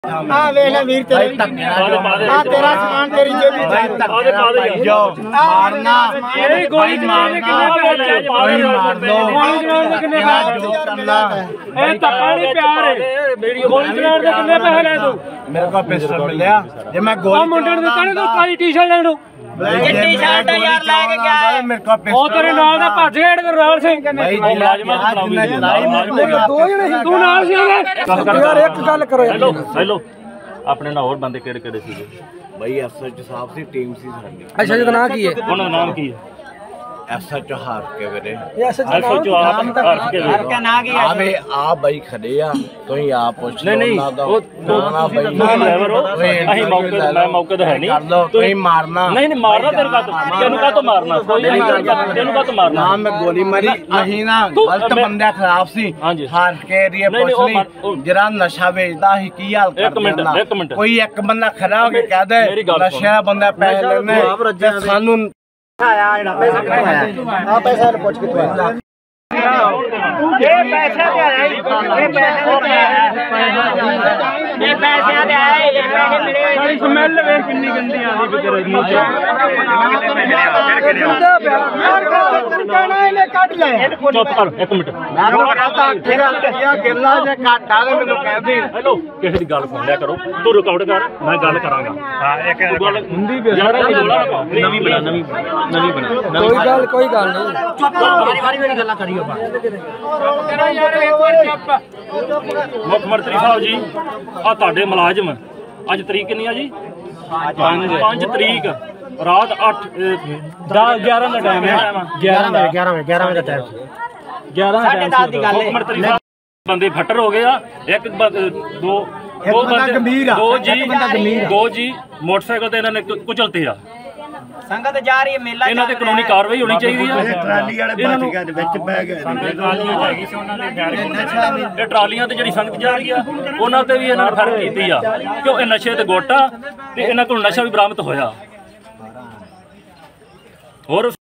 वीर तेरे तेरा सामान तेरी जेब मारना गोली मारना मार दो प्यार है गोली चलाने दे कितने पैसे ले तू मेरे को पिस्टल मिलया जे मैं गोली मुंडे ने दित्ता नी तू काली टी-शर्ट लेन नु टी शर्ट यार लेके क्या है मेरे को पिस्टल ओ तेरे नाल दा भज गेड़ करनाल सिंह भाई मुलाजमा चलाई दो जने तू नाल सी यार एक गल करो हेलो अपने ना और बंदे केड़े केड़े सी भाई एसएच साहब सी टीम सी साडी अच्छा जी नाम की है उनका नाम की है एसएच हार के वेरे एसएच आप हार के हार के ना की आवे आप भाई खड़े आ तो ही आप पूछ नहीं वो ना भाई ड्राइवर हो नहीं मौके मैं मौके तो है नहीं तो ही मारना नहीं मारना तेरे का तो मारना कोई नहीं तेनु का तो मारना हां मैं गोली मारी अही ना गलत बंदा खराब सी हार के एरिया पूछ ली जरा नशा बेचदा ही की हाल कर एक मिनट कोई एक बंदा खड़ा हो के कह दे नशा बंदा पैसे लेने ते सानू आया जेड़ा पैसा आया हां पैसा पूछ के तू ये पैसे दे आया ये पैसे दे आया ये पैसे मिले सारी स्मेल वे कितनी गंदी आंदी तेरे मुंह से कहना इने काट ले चुप कर एक मिनट मैं कहता तेरा या गिरला जे काटा ले मेनू कह दी हेलो किसी दी गल सुन लिया करो तू रिकॉर्ड कर मैं गल करांगा हां एक गल हुंदी भी यार नवी बना कोई गल नहीं चुप वारी वारी गल्ला करियो बा मुख मंत्री साहब जी आ तुहाडे मुलाजम अज तरीक कितनी है जी 5 तरीक रात 8 11 का टाइम है 11 का टाइम 11 मंत्री साहब बंदे फटर हो गए एक दो जी मोटरसाइकिल ते इन्होंने कुचलते आ संगत जा रही है मेला इन्हां ते कानूनी कार्रवाई होनी चाहिए ट्राली वाले बच गए विच पै गए ट्रालियां हैगी सी उन्हां दे ये ट्रालियां ते जेहड़ी संगत जा रही है उन्हां ते भी इन्हां ने फर्क कीती आ क्यों ये नशे ते गोटा ते इन्हां कोल नशा भी बरामद होया और